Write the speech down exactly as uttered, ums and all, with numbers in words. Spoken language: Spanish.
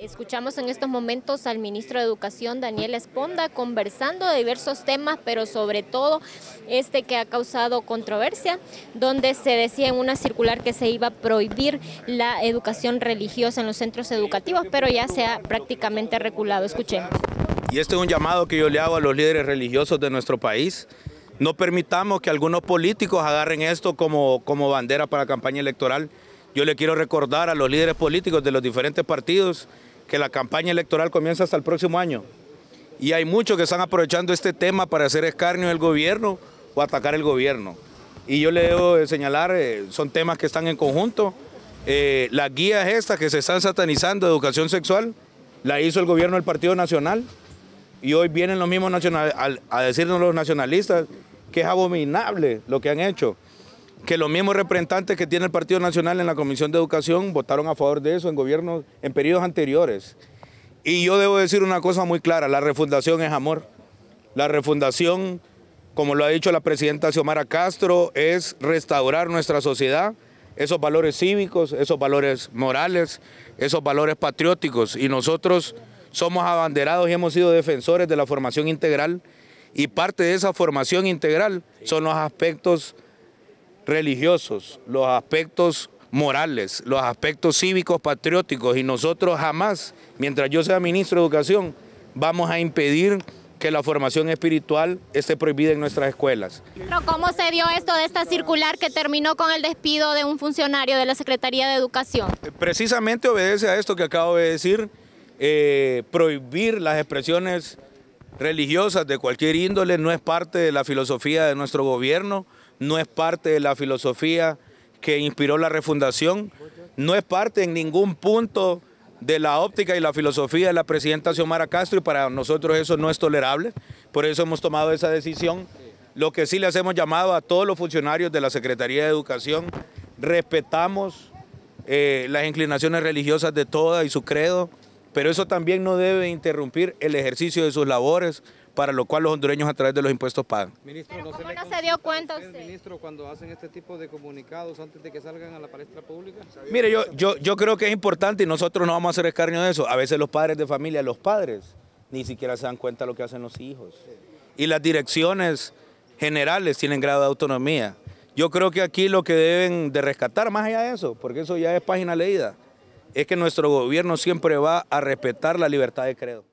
Escuchamos en estos momentos al ministro de Educación, Daniel Esponda, conversando de diversos temas, pero sobre todo este que ha causado controversia, donde se decía en una circular que se iba a prohibir la educación religiosa en los centros educativos, pero ya se ha prácticamente reculado. Escuchemos. Y este es un llamado que yo le hago a los líderes religiosos de nuestro país. No permitamos que algunos políticos agarren esto como, como bandera para la campaña electoral. Yo le quiero recordar a los líderes políticos de los diferentes partidos que la campaña electoral comienza hasta el próximo año. Y hay muchos que están aprovechando este tema para hacer escarnio del gobierno o atacar el gobierno. Y yo le debo señalar, eh, son temas que están en conjunto. Eh, las guías estas que se están satanizando de educación sexual, la hizo el gobierno del Partido Nacional. Y hoy vienen los mismos nacional, a, a decirnos los nacionalistas que es abominable lo que han hecho. Que los mismos representantes que tiene el Partido Nacional en la Comisión de Educación votaron a favor de eso en gobiernos, en periodos anteriores. Y yo debo decir una cosa muy clara, la refundación es amor. La refundación, como lo ha dicho la presidenta Xiomara Castro, es restaurar nuestra sociedad, esos valores cívicos, esos valores morales, esos valores patrióticos. Y nosotros somos abanderados y hemos sido defensores de la formación integral. Y parte de esa formación integral son los aspectos religiosos, los aspectos morales, los aspectos cívicos, patrióticos, y nosotros jamás, mientras yo sea ministro de Educación, vamos a impedir que la formación espiritual esté prohibida en nuestras escuelas. Pero ¿cómo se dio esto de esta circular que terminó con el despido de un funcionario de la Secretaría de Educación? Precisamente obedece a esto que acabo de decir, eh, prohibir las expresiones religiosas de cualquier índole no es parte de la filosofía de nuestro gobierno, no es parte de la filosofía que inspiró la refundación, no es parte en ningún punto de la óptica y la filosofía de la presidenta Xiomara Castro, y para nosotros eso no es tolerable, por eso hemos tomado esa decisión. Lo que sí le hacemos llamado a todos los funcionarios de la Secretaría de Educación, respetamos eh, las inclinaciones religiosas de todas y su credo, pero eso también no debe interrumpir el ejercicio de sus labores, para lo cual los hondureños a través de los impuestos pagan. Ministro, ¿no ¿cómo se no se dio cuenta usted? Ministro, cuando hacen este tipo de comunicados antes de que salgan a la palestra pública? Mire, yo, yo, yo creo que es importante y nosotros no vamos a hacer escarnio de eso. A veces los padres de familia, los padres, ni siquiera se dan cuenta de lo que hacen los hijos. Y las direcciones generales tienen grado de autonomía. Yo creo que aquí lo que deben de rescatar, más allá de eso, porque eso ya es página leída, es que nuestro gobierno siempre va a respetar la libertad de credo.